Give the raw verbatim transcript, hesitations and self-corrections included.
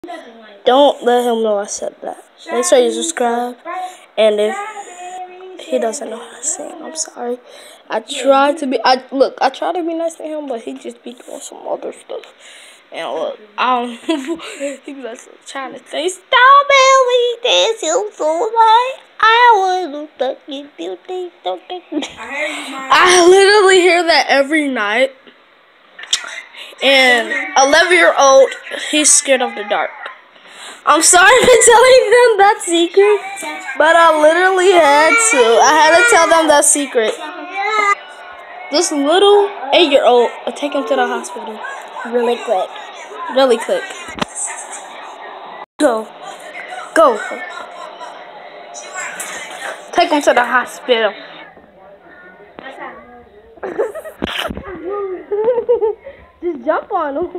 Don't let him know I said that. Make sure you subscribe. And if he doesn't know how to sing, I'm sorry. I tried to be, I look, I try to be nice to him, but he just be doing some other stuff. And look, um, he was trying to say, "Strawberry, this is so like I want to tuck it, do things, don't take it." I literally hear that every night. And eleven year old, he's scared of the dark. I'm sorry for telling them that secret, but I literally had to. I had to tell them that secret. This little eight year old, I'll take him to the hospital really quick. Really quick. Go. Go. Take him to the hospital. Just jump on him.